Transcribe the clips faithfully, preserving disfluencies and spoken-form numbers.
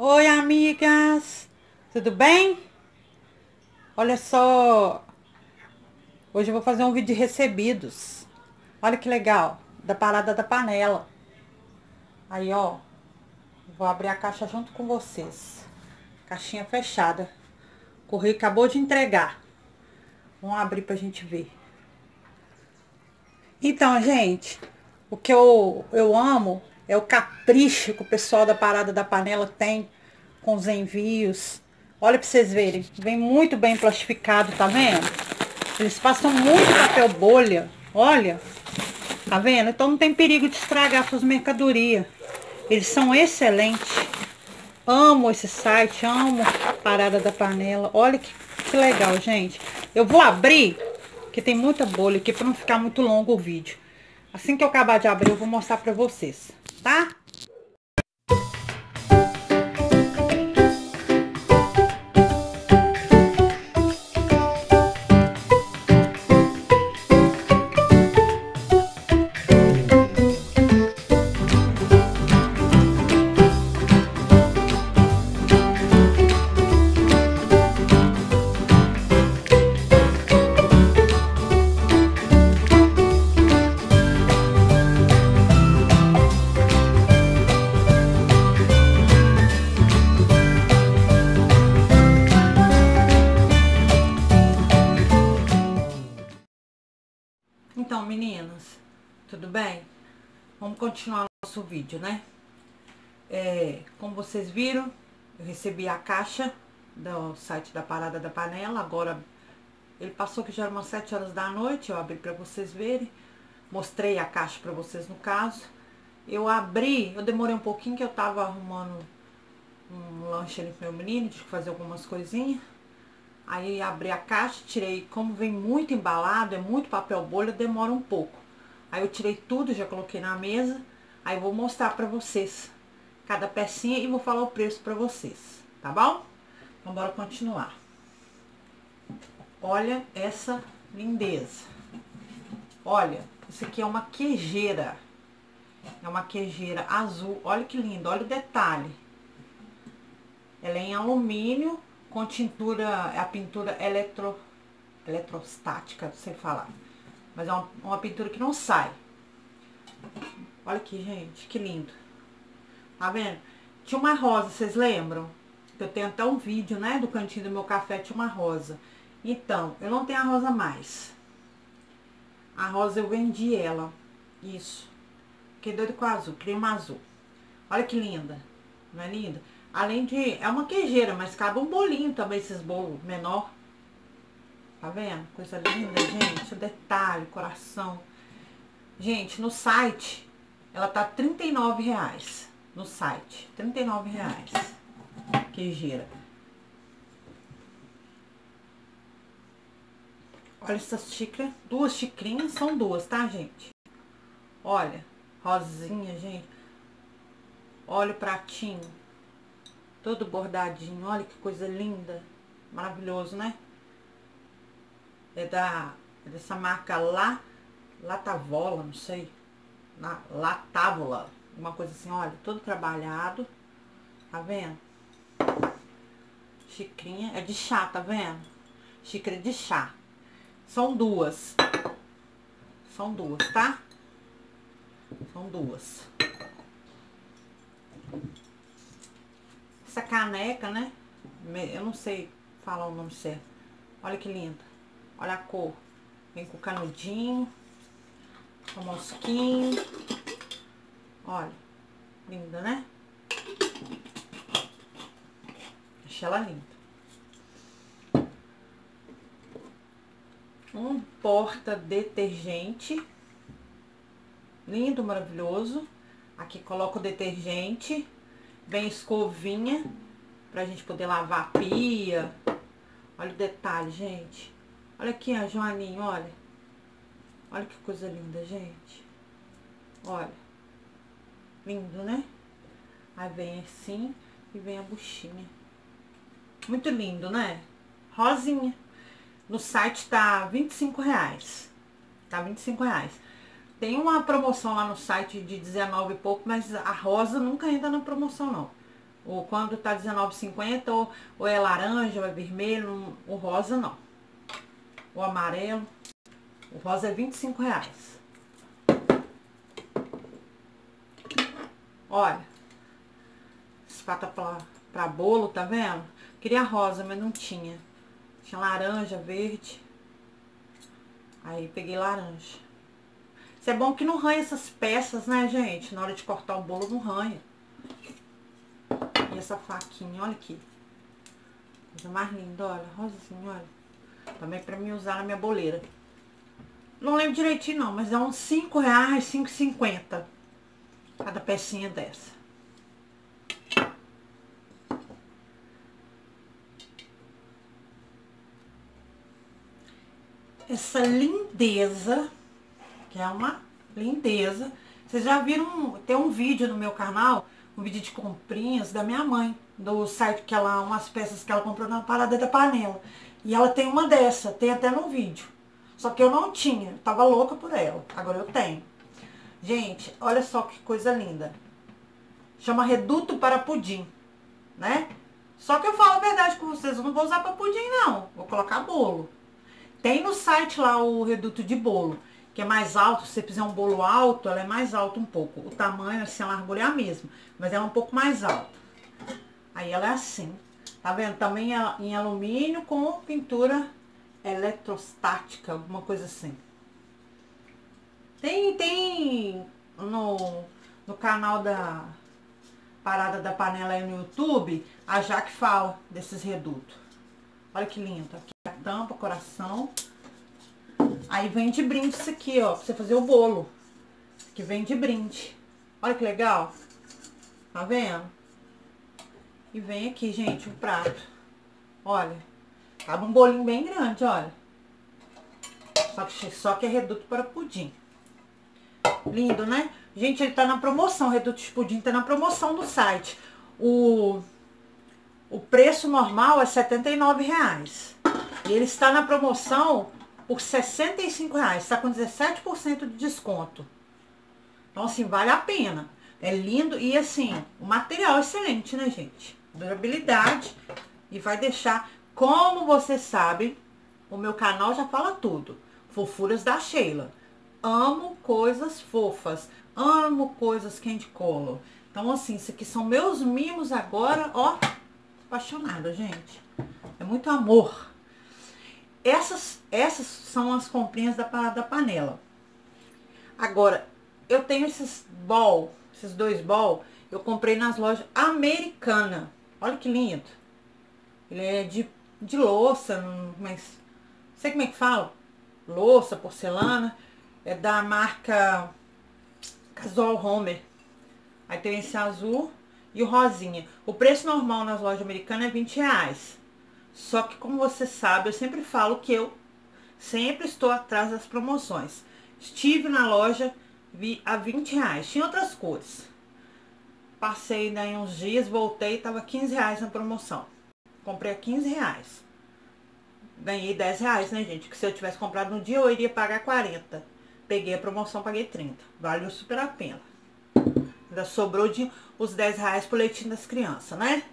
Oi, amigas! Tudo bem? Olha só, hoje eu vou fazer um vídeo de recebidos. Olha que legal, da parada da panela. Aí, ó, vou abrir a caixa junto com vocês. Caixinha fechada. O correio acabou de entregar. Vamos abrir pra gente ver. Então, gente, o que eu, eu amo é o capricho que o pessoal da parada da panela tem com os envios. Olha pra vocês verem, vem muito bem plastificado, tá vendo? Eles passam muito papel bolha, olha, tá vendo? Então não tem perigo de estragar suas mercadorias. Eles são excelentes. Amo esse site, amo a parada da panela. Olha que, que legal, gente. Eu vou abrir, que tem muita bolha aqui para não ficar muito longo o vídeo. Assim que eu acabar de abrir, eu vou mostrar para vocês, tá? Então, meninas, tudo bem? Vamos continuar o nosso vídeo, né? É, como vocês viram, eu recebi a caixa do site da Parada da Panela. Agora, ele passou que já eram umas sete horas da noite, eu abri pra vocês verem. Mostrei a caixa pra vocês no caso. Eu abri, eu demorei um pouquinho que eu tava arrumando um lanche ali pro meu menino, tive que fazer algumas coisinhas. Aí abri a caixa, tirei, como vem muito embalado, é muito papel bolha, demora um pouco. Aí eu tirei tudo, já coloquei na mesa. Aí eu vou mostrar pra vocês cada pecinha e vou falar o preço pra vocês, tá bom? Então bora continuar. Olha essa lindeza. Olha, isso aqui é uma queijeira. É uma queijeira azul, olha que lindo, olha o detalhe. Ela é em alumínio, com tintura, é a pintura eletro, eletrostática, não sei falar. Mas é uma, uma pintura que não sai. Olha aqui, gente, que lindo. Tá vendo? Tinha uma rosa, vocês lembram? Eu tenho até um vídeo, né, do cantinho do meu café, tinha uma rosa. Então, eu não tenho a rosa mais. A rosa eu vendi ela. Isso. Fiquei doido com a azul, criei uma azul. Olha que linda. Não é linda? Além de... é uma queijeira, mas cabe um bolinho também, esses bolos menor. Tá vendo? Coisa linda, gente. O detalhe, coração. Gente, no site, ela tá trinta e nove reais. No site. trinta e nove reais. Queijeira. Olha essas xícaras. Duas xicrinhas, são duas, tá, gente? Olha. Rosinha, gente. Olha o pratinho. Todo bordadinho. Olha que coisa linda. Maravilhoso, né? É da... é dessa marca lá... Latavola, não sei. Na, Latávola. Uma coisa assim, olha. Todo trabalhado. Tá vendo? Xicrinha. É de chá, tá vendo? Xícara de chá. São duas. São duas, tá? São duas. Essa caneca, né? Eu não sei falar o nome certo. Olha que linda. Olha a cor. Vem com canudinho. Com mosquinho. Olha. Linda, né? Achei ela linda. Um porta-detergente. Lindo, maravilhoso. Aqui coloca o detergente. Vem escovinha. Pra gente poder lavar a pia. Olha o detalhe, gente. Olha aqui a Joaninha, olha. Olha que coisa linda, gente. Olha. Lindo, né? Aí vem assim e vem a buchinha. Muito lindo, né? Rosinha. No site tá vinte e cinco reais. Tá vinte e cinco reais. Tem uma promoção lá no site de dezenove e pouco, mas a rosa nunca entra na promoção, não. Ou quando tá dezenove e cinquenta, ou, ou é laranja, ou é vermelho, o rosa não. O amarelo, o rosa é vinte e cinco reais. Olha, espátula pra, pra bolo, tá vendo? Queria rosa, mas não tinha. Tinha laranja, verde. Aí peguei laranja. Isso é bom que não ranha essas peças, né, gente? Na hora de cortar o bolo não ranha. E essa faquinha, olha aqui. Coisa mais linda, olha. Rosazinha, olha. Também pra mim usar na minha boleira. Não lembro direitinho não, mas é uns cinco reais, cinco e cinquenta. Cada pecinha dessa. Essa lindeza, que é uma lindeza. Vocês já viram, tem um vídeo no meu canal, um vídeo de comprinhas da minha mãe, do site que ela, umas peças que ela comprou na Parada da Panela. E ela tem uma dessa, tem até no vídeo. Só que eu não tinha, eu tava louca por ela. Agora eu tenho. Gente, olha só que coisa linda. Chama reduto para pudim, né? Só que eu falo a verdade com vocês, eu não vou usar para pudim não, vou colocar bolo. Tem no site lá o reduto de bolo, que é mais alto. Se você fizer um bolo alto, ela é mais alta um pouco. O tamanho, assim, a largura é a mesma, mas ela é um pouco mais alta. Aí ela é assim, tá vendo? Também em alumínio com pintura eletrostática, alguma coisa assim. Tem, tem no, no canal da Parada da Panela aí no YouTube, a Jaque fala desses redutos. Olha que lindo. Aqui a tampa, coração. Aí vem de brinde isso aqui, ó, pra você fazer o bolo. Isso aqui vem de brinde. Olha que legal. Tá vendo? E vem aqui, gente, o prato. Olha. Cabe um bolinho bem grande, olha. Só que, só que é reduto para pudim. Lindo, né? Gente, ele tá na promoção. O reduto de pudim tá na promoção do site. O... O preço normal é setenta e nove reais. E ele está na promoção por sessenta e cinco reais. Está com dezessete por cento de desconto. Então, assim, vale a pena. É lindo e, assim, o material é excelente, né, gente? Durabilidade. E vai deixar, como vocês sabem, o meu canal já fala tudo. Fofuras da Sheila. Amo coisas fofas. Amo coisas candy color. Então, assim, isso aqui são meus mimos agora, ó. Apaixonada, gente. É muito amor. Essas, essas são as comprinhas da Parada da Panela. Agora, eu tenho esses bol, esses dois bol, eu comprei nas lojas Americana. Olha que lindo. Ele é de, de louça, mas não sei como é que fala. Louça, porcelana. É da marca Casual Homer. Aí tem esse azul e o rosinha. O preço normal nas lojas americanas é vinte reais. Só que, como você sabe, eu sempre falo que eu sempre estou atrás das promoções. Estive na loja, vi a vinte reais. Tinha outras cores. Passei daí uns dias, voltei, tava quinze reais na promoção. Comprei a quinze reais. Ganhei dez reais, né, gente? Que se eu tivesse comprado no dia, eu iria pagar quarenta. Peguei a promoção, paguei trinta. Valeu super a pena. Ainda sobrou de os dez reais pro leitinho das crianças, né?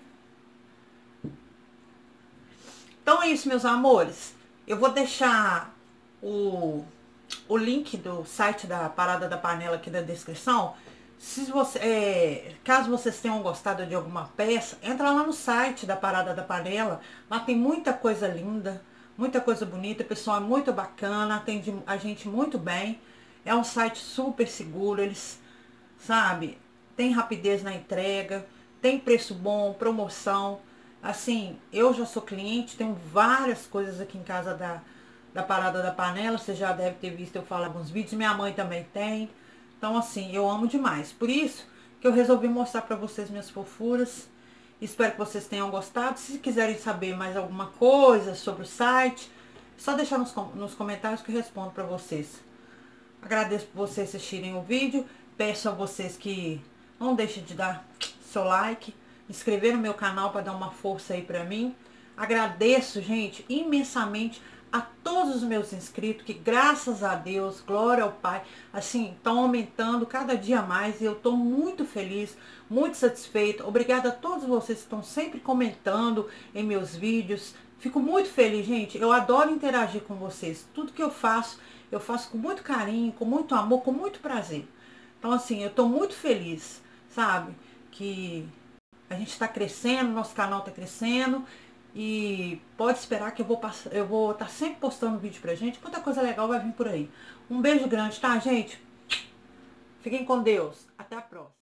Então é isso, meus amores. Eu vou deixar o, o link do site da Parada da Panela aqui na descrição. Se você, é, caso vocês tenham gostado de alguma peça, entra lá no site da Parada da Panela. Lá tem muita coisa linda, muita coisa bonita. O pessoal é muito bacana, atende a gente muito bem. É um site super seguro, eles, sabe, tem rapidez na entrega, tem preço bom, promoção. Assim, eu já sou cliente, tenho várias coisas aqui em casa da, da Parada da Panela. Você já deve ter visto eu falar alguns vídeos, minha mãe também tem. Então, assim, eu amo demais. Por isso que eu resolvi mostrar pra vocês minhas fofuras. Espero que vocês tenham gostado. Se quiserem saber mais alguma coisa sobre o site, é só deixar nos, nos comentários que eu respondo pra vocês. Agradeço por vocês assistirem o vídeo. Peço a vocês que não deixem de dar seu like, inscrever no meu canal para dar uma força aí pra mim. Agradeço, gente, imensamente a todos os meus inscritos, que graças a Deus, glória ao Pai, assim, estão aumentando cada dia mais e eu estou muito feliz, muito satisfeita. Obrigada a todos vocês que estão sempre comentando em meus vídeos. Fico muito feliz, gente. Eu adoro interagir com vocês. Tudo que eu faço, eu faço com muito carinho, com muito amor, com muito prazer. Então, assim, eu estou muito feliz, sabe? Que a gente está crescendo, nosso canal está crescendo. E pode esperar que eu vou passar, eu vou estar sempre postando vídeo pra gente. Muita coisa legal vai vir por aí. Um beijo grande, tá, gente? Fiquem com Deus. Até a próxima.